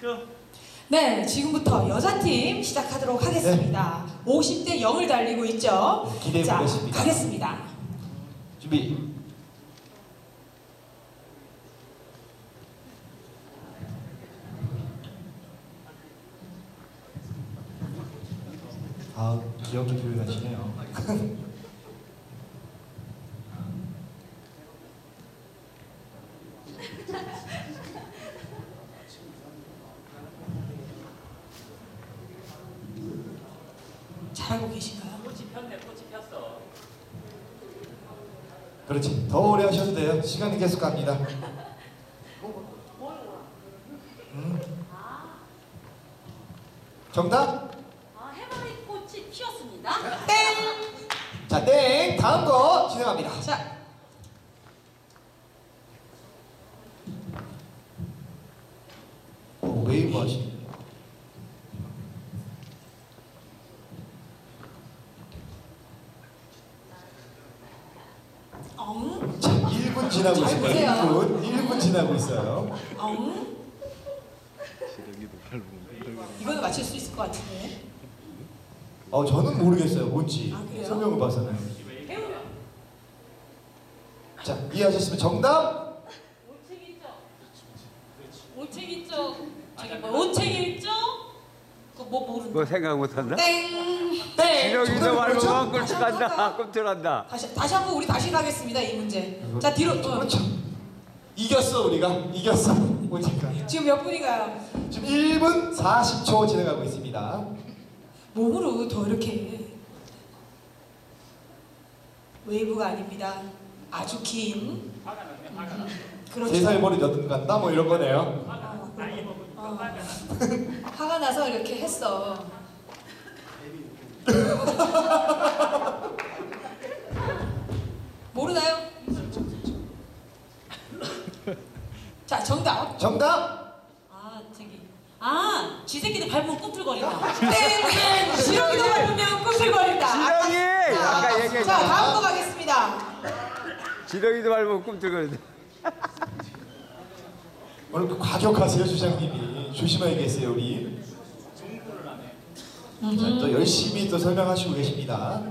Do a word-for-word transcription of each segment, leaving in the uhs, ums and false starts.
네, 지금부터 여자팀 시작하도록 하겠습니다. 네. 오십 대 영을 달리고 있죠. 네, 기대해 자, 보겠습니다. 가겠습니다. 준비. 아, 기억도 교육하시네요. 잘하고 계신가요? 꽃이 폈네, 꽃이 폈어. 그렇지. 더 오래 하셔도 돼요. 시간이 계속 갑니다. 음. 정답? 아, 해바라기 꽃이 피었습니다. 땡! 자, 땡. 다음 거 진행합니다. 자, 오, 웨이브 하시네. 엉, 자, 일 분 지나고 잘 있습니다. 보세요. 일 분. 일 분 지나고 있어요. 엉. 이거는 맞출 수 있을 것 같은데. 어, 저는 모르겠어요. 뭔지. 아, 그래요? 설명을 봐서는. 배우요. 자, 이해하셨으면 정답? 오책일적. 오책일적. 저기 뭐 오책일적? 그뭐 모르는. 뭐 생각 못한다? 땡! 땡! 여기서 정답은 말고 뭐죠? 꼼짝한다 꼼짝한다. 다시, 다시 한 번 우리 다시 가겠습니다, 이 문제. 자, 뒤로. 어. 그렇죠. 이겼어, 우리가. 이겼어. 보니까. 지금 몇 분인가요? 지금 일 분 사십 초 진행하고 있습니다. 몸으로 더 이렇게. 웨이브가 아닙니다. 아주 긴. 화가 났네, 화가 났네. 그렇죠. 세 살 머리 여든 간다? 뭐 이런 거네요. 어, 나이 먹으면 어. 화가 났네. 화가 나서 이렇게 했어. 모르나요? 자, 정답. 정답? 아, 저기. 아, 쥐새끼들 밟으면 꿈틀거린다. 땡! 지렁이도 밟으면 꿈틀거린다. 지렁이! 아까 자, 얘기했잖아. 다음 거 가겠습니다. 지렁이도 밟고 꿈틀거린다. 오늘 그 과격하세요, 주장님이. 조심해야겠어요, 우리. 자, 또 열심히 또 설명하시고 계십니다.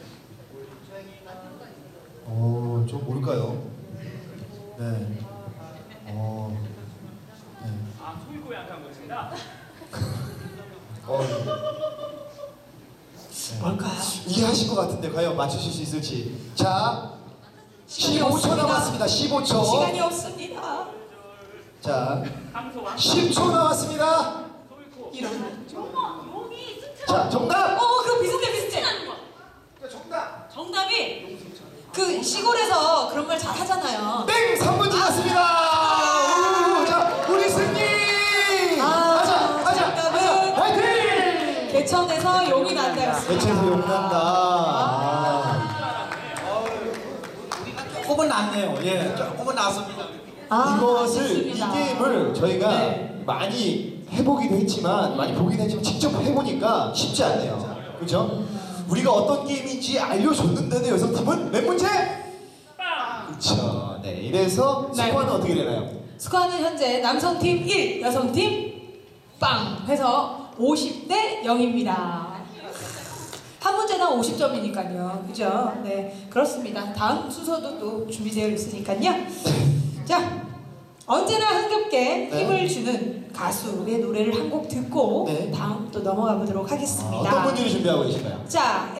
어, 좀 모를까요? 네. 어, 네. 아, 소이고 약간 것인다. 어, 뭘까요? 이해하실 것 같은데 과연 맞추실 수 있을지. 자, 시간이 십오 초 없습니다. 남았습니다. 십오 초. 시간이 없습니다. 자, 황소왕, 십 초 남았습니다. 소이고. 이런. 어머, 여기 스트. 자, 정답. 어, 그거 비슷해, 비슷해. 하는 거. 정답. 정답이 그 시골에서 그런 말 잘 하잖아요. 땡! 삼 분 지났습니다. 우, 자, 우리 승리. 아, 하자, 하자, 정답은 하자. 화이팅! 개천에서 용이 난다였습니다. 대체에서 용난다. 아. 조금은 낫네요. 예, 조금은 낫습니다. 아, 이것을 아쉽습니다. 이 게임을 저희가 네. 많이 해보기도 했지만 많이 보긴 했지만 직접 해보니까 쉽지 않네요. 그렇죠? 우리가 어떤 게임인지 알려줬는데도 여성팀은 몇 문제? 그렇죠. 네, 이래서 네. 스코어는 어떻게 되나요? 스코어는 현재 남성팀 일, 여성팀 빵 해서 오십 대 영입니다. 한 문제당 오십 점이니까요. 그죠? 네, 그렇습니다. 다음 순서도 또 준비되어 있으니까요. 자, 언제나 흥겹게 네. 힘을 주는 가수의 노래를 한 곡 듣고 네. 다음 또 넘어가 보도록 아, 하겠습니다. 어떤 분들이 준비하고 계신가요? 자,